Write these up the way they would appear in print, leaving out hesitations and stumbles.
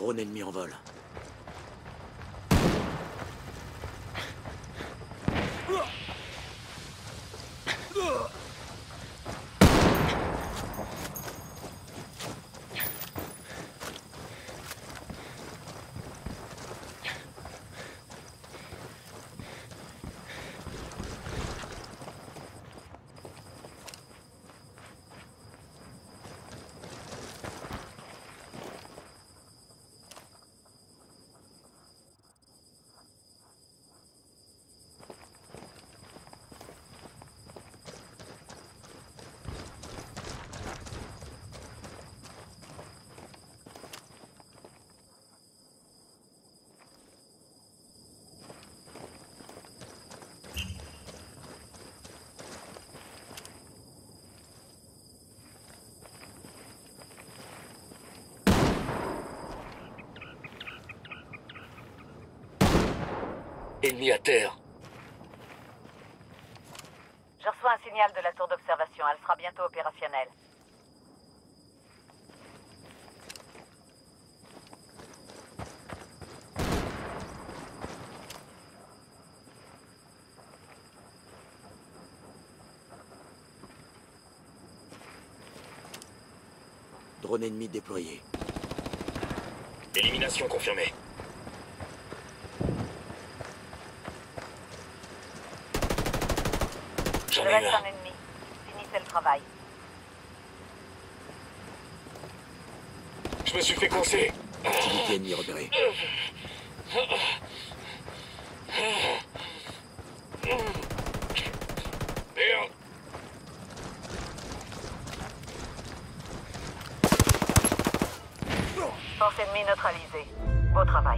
Drone ennemi en vol. Ennemi à terre. Je reçois un signal de la tour d'observation. Elle sera bientôt opérationnelle. Drone ennemi déployé. Élimination confirmée. Il J'en ai reste un. un ennemi. Finissez le travail. Je me suis fait coincer. Activité ennemie repérée. Merde. Force ennemie neutralisée. Beau travail.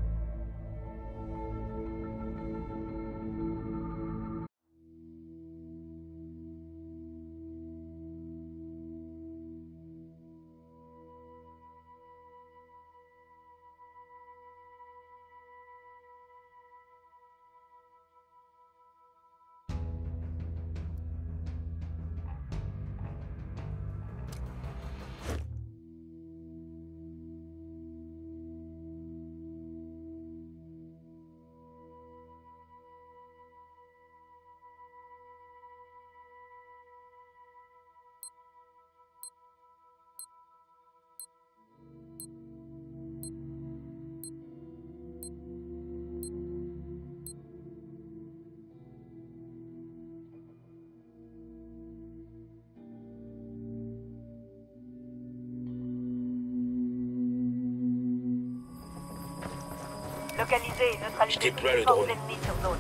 Localisé et neutralisé. Je déploie le Force drone. ennemie sur zone.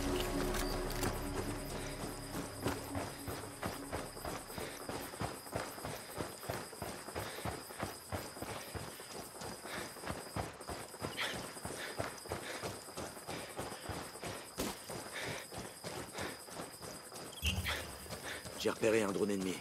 J'ai repéré un drone ennemi.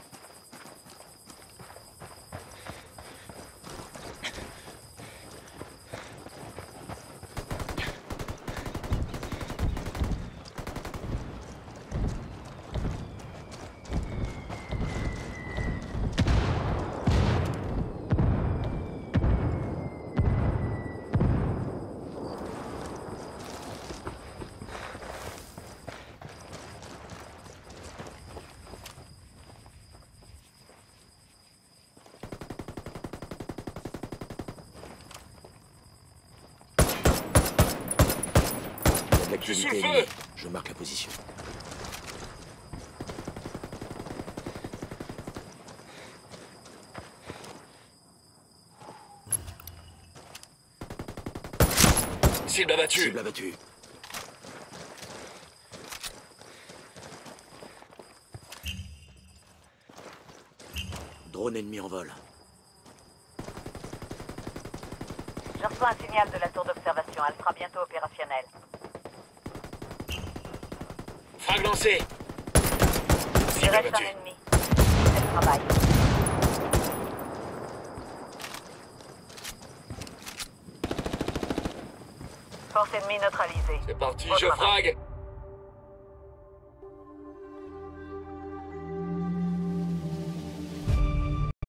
Je suis L'activité le ennemie. feu. Je marque la position. Cible abattue. Cible abattue. Drone ennemi en vol. Je reçois un signal de la tour d'observation. Elle sera bientôt opérationnelle. Frag lancé. Il Cible reste un abattue. ennemi. Finissez le travail. Force ennemie neutralisée. C'est parti, Beau je travail. frag.